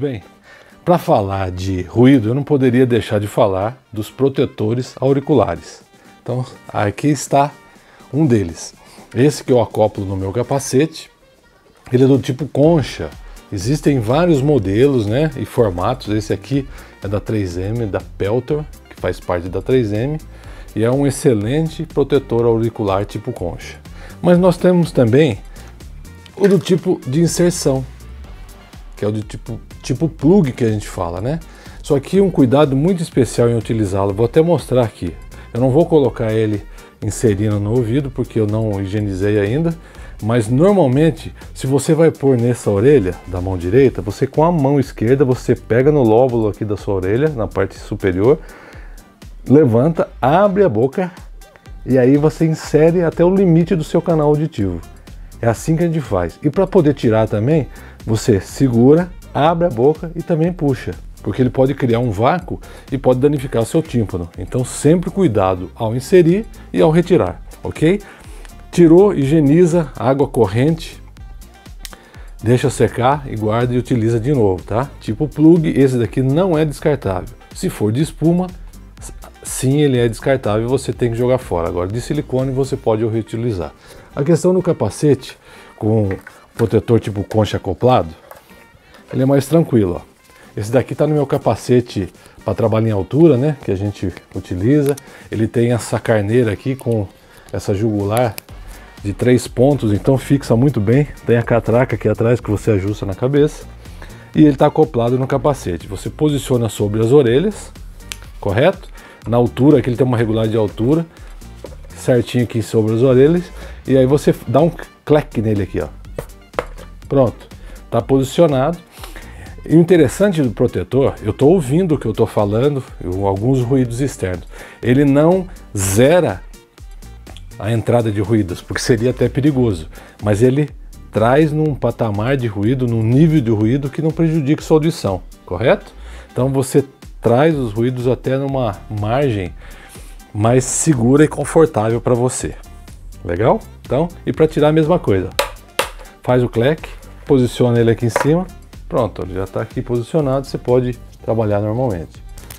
bem? Para falar de ruído, eu não poderia deixar de falar dos protetores auriculares. Então, aqui está um deles. Esse que eu acoplo no meu capacete, ele é do tipo concha. Existem vários modelos, né, e formatos. Esse aqui é da 3M, da Peltor, que faz parte da 3M, e é um excelente protetor auricular tipo concha. Mas nós temos também o do tipo de inserção, que é o do tipo plug que a gente fala, né? Só que um cuidado muito especial em utilizá-lo, vou até mostrar aqui. Eu não vou colocar ele inserindo no ouvido, porque eu não higienizei ainda, mas normalmente, se você vai pôr nessa orelha da mão direita, você com a mão esquerda, você pega no lóbulo aqui da sua orelha, na parte superior, levanta, abre a boca e aí você insere até o limite do seu canal auditivo. É assim que a gente faz. E para poder tirar também, você segura, abre a boca e também puxa, porque ele pode criar um vácuo e pode danificar o seu tímpano. Então sempre cuidado ao inserir e ao retirar, ok? Tirou, higieniza, água corrente, deixa secar e guarda e utiliza de novo, tá? Tipo plug, esse daqui não é descartável. Se for de espuma, sim, ele é descartável e você tem que jogar fora. Agora de silicone você pode reutilizar. A questão do capacete com protetor tipo concha acoplado, ele é mais tranquilo, ó. Esse daqui tá no meu capacete para trabalho em altura, né, que a gente utiliza. Ele tem essa carneira aqui com essa jugular de 3 pontos, então fixa muito bem. Tem a catraca aqui atrás que você ajusta na cabeça e ele está acoplado no capacete. Você posiciona sobre as orelhas, correto? Na altura, aqui ele tem uma regularidade de altura, certinho aqui sobre as orelhas, e aí você dá um clack nele aqui, ó. Pronto, está posicionado. E o interessante do protetor, eu estou ouvindo o que eu estou falando, alguns ruídos externos. Ele não zera a entrada de ruídos, porque seria até perigoso, mas ele traz num patamar de ruído, num nível de ruído que não prejudique sua audição, correto? Então você traz os ruídos até numa margem mais segura e confortável para você. Legal? Então, e para tirar a mesma coisa, faz o clack, posiciona ele aqui em cima, pronto, ele já está aqui posicionado, você pode trabalhar normalmente.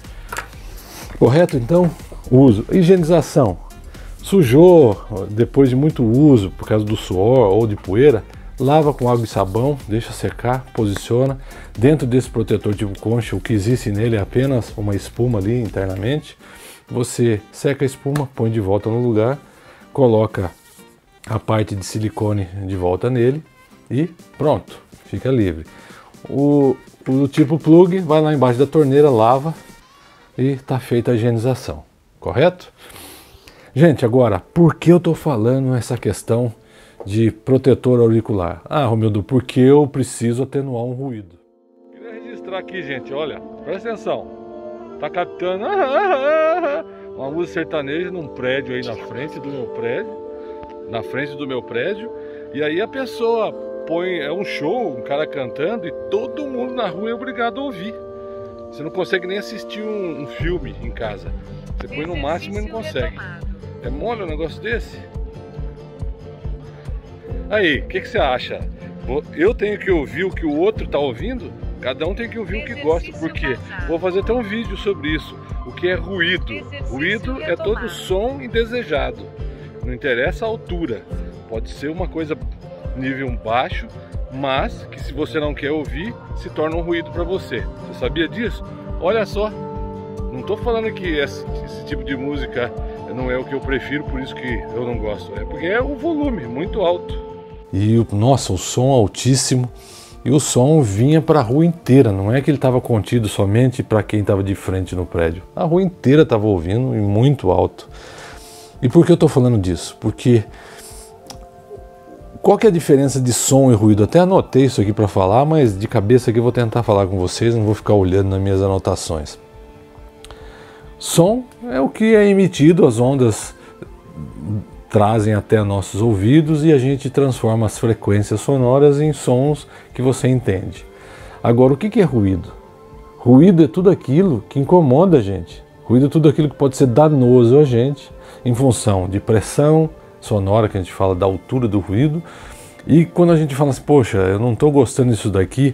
Correto? Então, uso. Higienização. Sujou, depois de muito uso, por causa do suor ou de poeira, lava com água e sabão, deixa secar, posiciona. Dentro desse protetor tipo concha, o que existe nele é apenas uma espuma ali internamente. Você seca a espuma, põe de volta no lugar, coloca a parte de silicone de volta nele e pronto, fica livre. O tipo plug vai lá embaixo da torneira, lava e está feita a higienização, correto? Gente, agora, por que eu estou falando essa questão de protetor auricular? Ah, Romildo, porque eu preciso atenuar um ruído. Queria registrar aqui, gente, olha, presta atenção. Tá captando uma música sertaneja num prédio aí na frente do meu prédio, e aí a pessoa põe, é um show, um cara cantando, e todo mundo na rua é obrigado a ouvir. Você não consegue nem assistir um filme em casa. Você põe no máximo e não consegue. É mole um negócio desse? Aí, o que você acha? Eu tenho que ouvir o que o outro está ouvindo? Cada um tem que ouvir o que gosta, porque vou fazer até um vídeo sobre isso. O que é ruído? Ruído é todo som indesejado. Não interessa a altura. Pode ser uma coisa nível baixo, mas que se você não quer ouvir, se torna um ruído para você. Você sabia disso? Olha só. Não estou falando que esse tipo de música não é o que eu prefiro, por isso que eu não gosto. É porque é o volume muito alto. E, nossa, o som altíssimo. E o som vinha para a rua inteira. Não é que ele estava contido somente para quem estava de frente no prédio. A rua inteira estava ouvindo e muito alto. E por que eu estou falando disso? Porque qual que é a diferença de som e ruído? Até anotei isso aqui para falar, mas de cabeça aqui eu vou tentar falar com vocês. Não vou ficar olhando nas minhas anotações. Som é o que é emitido, as ondas trazem até nossos ouvidos e a gente transforma as frequências sonoras em sons que você entende. Agora, o que é ruído? Ruído é tudo aquilo que incomoda a gente. Ruído é tudo aquilo que pode ser danoso a gente em função de pressão sonora, que a gente fala da altura do ruído. E quando a gente fala assim, poxa, eu não estou gostando disso daqui,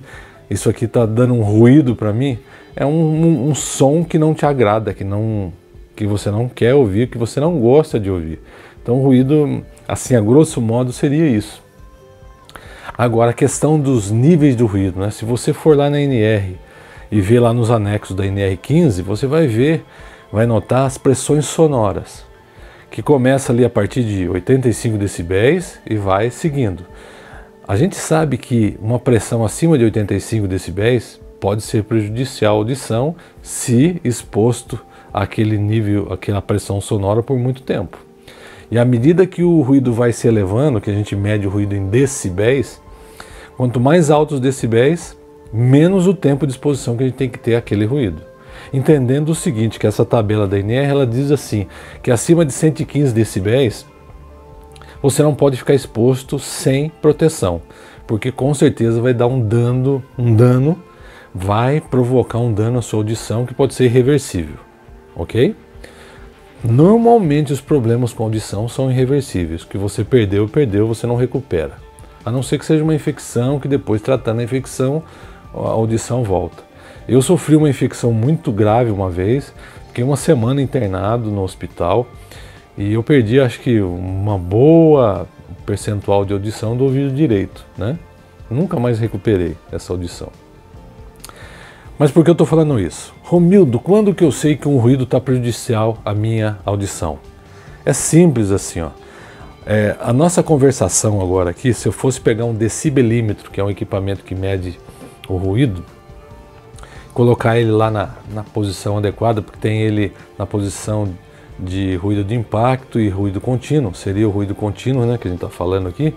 isso aqui está dando um ruído para mim, é um som que não te agrada, que você não quer ouvir, que você não gosta de ouvir. Então o ruído, assim, a grosso modo, seria isso. Agora, a questão dos níveis do ruído, né? Se você for lá na NR e ver lá nos anexos da NR15, você vai notar as pressões sonoras, que começa ali a partir de 85 decibéis e vai seguindo. A gente sabe que uma pressão acima de 85 decibéis pode ser prejudicial à audição se exposto àquele nível, àquela pressão sonora por muito tempo. E à medida que o ruído vai se elevando, que a gente mede o ruído em decibéis, quanto mais altos os decibéis, menos o tempo de exposição que a gente tem que ter àquele ruído. Entendendo o seguinte, que essa tabela da NR, ela diz assim, que acima de 115 decibéis, você não pode ficar exposto sem proteção, porque com certeza vai dar um dano, vai provocar um dano à sua audição que pode ser irreversível, ok? Normalmente os problemas com audição são irreversíveis, que você perdeu, você não recupera. A não ser que seja uma infecção, que depois tratando a infecção, a audição volta. Eu sofri uma infecção muito grave uma vez, fiquei uma semana internado no hospital e eu perdi, acho que, uma boa percentual de audição do ouvido direito, né? Nunca mais recuperei essa audição. Mas por que eu estou falando isso? Romildo, quando que eu sei que um ruído está prejudicial à minha audição? É simples assim, ó. A nossa conversação agora aqui, se eu fosse pegar um decibelímetro, que é um equipamento que mede o ruído, colocar ele lá na posição adequada, porque tem ele na posição de ruído de impacto e ruído contínuo, seria o ruído contínuo, né, que a gente está falando aqui.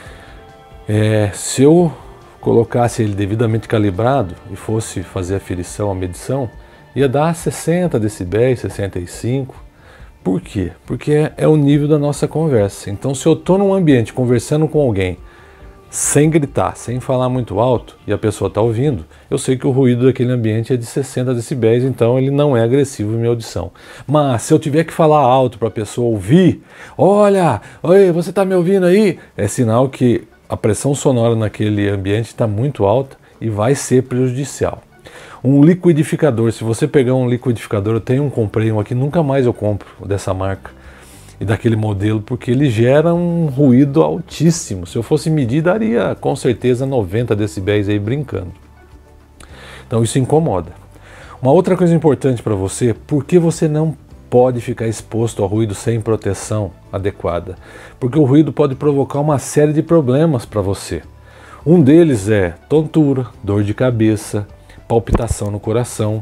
Se eu colocasse ele devidamente calibrado e fosse fazer a aferição, a medição, ia dar 60 decibéis, 65. Por quê? Porque é o nível da nossa conversa. Então, se eu estou num ambiente conversando com alguém, sem gritar, sem falar muito alto, e a pessoa está ouvindo, eu sei que o ruído daquele ambiente é de 60 decibéis, então ele não é agressivo em minha audição. Mas se eu tiver que falar alto para a pessoa ouvir, olha, oi, você está me ouvindo aí? É sinal que a pressão sonora naquele ambiente está muito alta e vai ser prejudicial. Um liquidificador, se você pegar um liquidificador, comprei um aqui, nunca mais eu compro dessa marca e daquele modelo, porque ele gera um ruído altíssimo. Se eu fosse medir, daria com certeza 90 decibéis aí brincando. Então isso incomoda. Uma outra coisa importante para você, por que você não pode ficar exposto ao ruído sem proteção adequada? Porque o ruído pode provocar uma série de problemas para você. Um deles é tontura, dor de cabeça, palpitação no coração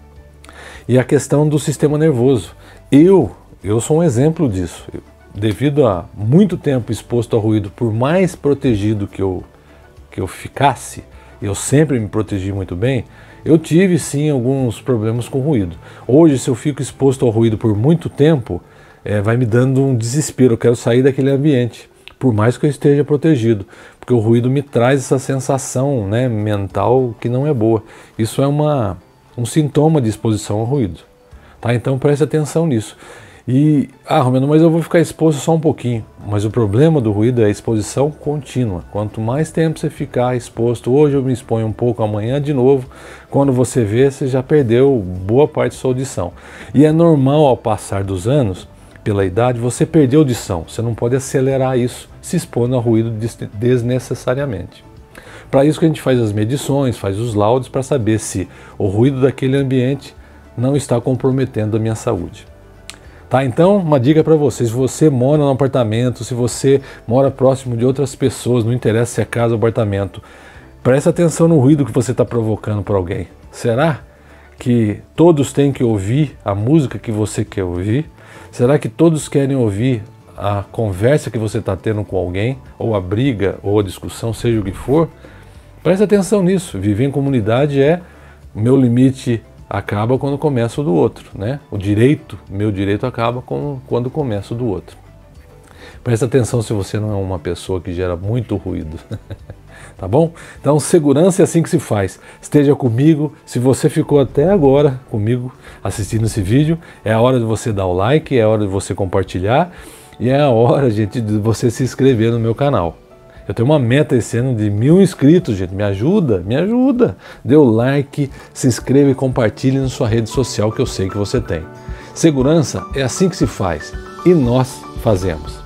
e a questão do sistema nervoso. Eu sou um exemplo disso. Devido a muito tempo exposto ao ruído, por mais protegido que eu ficasse, eu sempre me protegi muito bem, eu tive sim alguns problemas com ruído. Hoje, se eu fico exposto ao ruído por muito tempo, vai me dando um desespero, eu quero sair daquele ambiente, por mais que eu esteja protegido, porque o ruído me traz essa sensação, né, mental que não é boa. Isso é um sintoma de exposição ao ruído. Tá? Então preste atenção nisso. Romildo, mas eu vou ficar exposto só um pouquinho. Mas o problema do ruído é a exposição contínua. Quanto mais tempo você ficar exposto, hoje eu me exponho um pouco, amanhã de novo, quando você vê, você já perdeu boa parte da sua audição. E é normal, ao passar dos anos, pela idade, você perder a audição. Você não pode acelerar isso, se expondo ao ruído desnecessariamente. Para isso que a gente faz as medições, faz os laudos, para saber se o ruído daquele ambiente não está comprometendo a minha saúde. Tá, então, uma dica para você: se você mora num apartamento, se você mora próximo de outras pessoas, não interessa se é casa ou apartamento, preste atenção no ruído que você está provocando para alguém. Será que todos têm que ouvir a música que você quer ouvir? Será que todos querem ouvir a conversa que você está tendo com alguém, ou a briga, ou a discussão, seja o que for? Preste atenção nisso. Viver em comunidade o meu limite acaba quando começa o do outro, né? Meu direito acaba quando começa o do outro. Presta atenção se você não é uma pessoa que gera muito ruído, tá bom? Então, segurança é assim que se faz. Esteja comigo. Se você ficou até agora comigo assistindo esse vídeo, é a hora de você dar o like, é a hora de você compartilhar e é a hora, gente, de você se inscrever no meu canal. Eu tenho uma meta esse ano de 1000 inscritos, gente. Me ajuda, me ajuda. Dê o like, se inscreva e compartilhe na sua rede social que eu sei que você tem. Segurança é assim que se faz e nós fazemos.